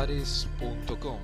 www.ares.com.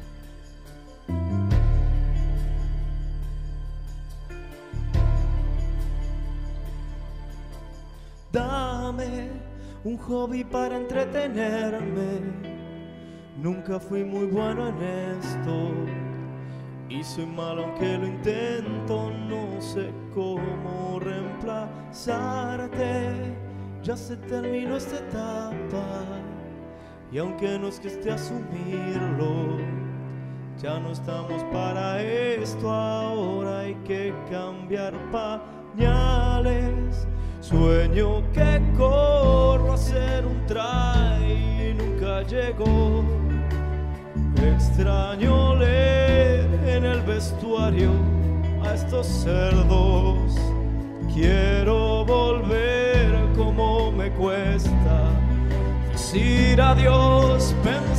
Dame un hobby para entretenerme. Nunca fui muy bueno en esto y soy malo aunque lo intento. No sé cómo reemplazarte. Ya se terminó esta etapa y aunque nos cueste asumirlo, ya no estamos para esto. Ahora hay que cambiar pañales. Sueño que corro a hacer un try y nunca llegó. Extraño leer en el vestuario a estos cerdos. Quiero volver como me cuesta decir adiós.